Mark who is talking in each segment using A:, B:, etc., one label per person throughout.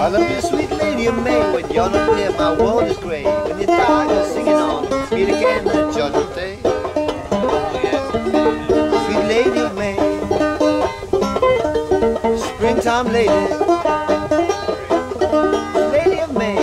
A: I love you, sweet lady of May. When you're not there, my world is grey. When you die, you're singing on. Meet again on Judgment Day. Sweet lady of May, springtime lady, lady of May.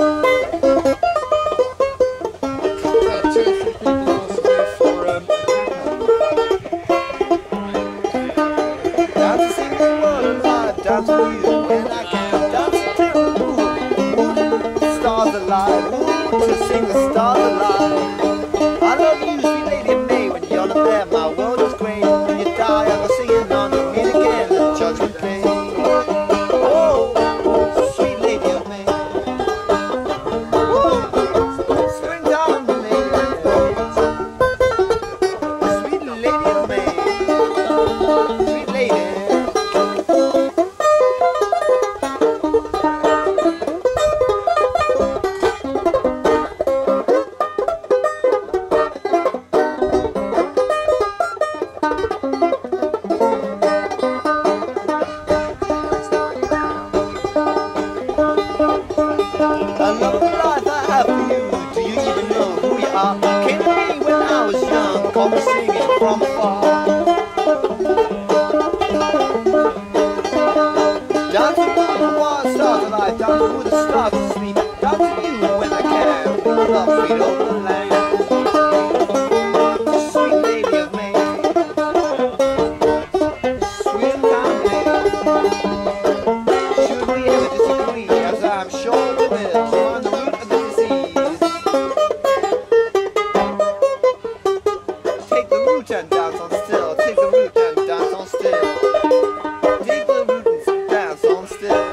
A: Down to sing the world alive, down to you when I can. Down to take the moon, the stars alive, to sing the stars alive. I love you, sweet lady of May. When you're not there, my world is grey. When you die, I'll go singing on to meet again at Judgment Day. Oh, sweet lady of May, springtime lady, sweet lady of May, sweet lady. I love the life I have for you. Do you even know who you are? Came to me when I was young, caught me singing from afar. Down to the wild stars alive, down to the stars asleep, down to you when I can. Love, sweet old land. Sweet lady of May, sweet time lady. Should we ever disagree, as I'm sure we will, on the root of the disease? Take the root and dance on still. Take the root and dance on still. Take the root and dance on still.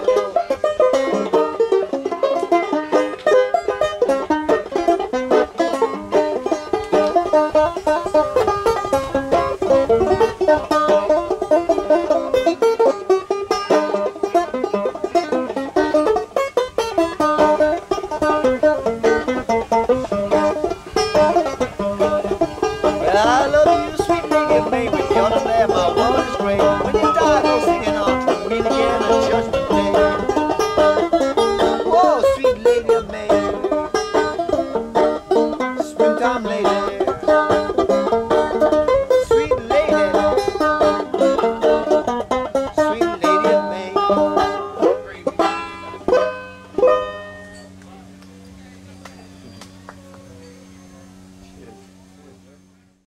A: I love you, sweet lady of May. When you're not there, my world is great.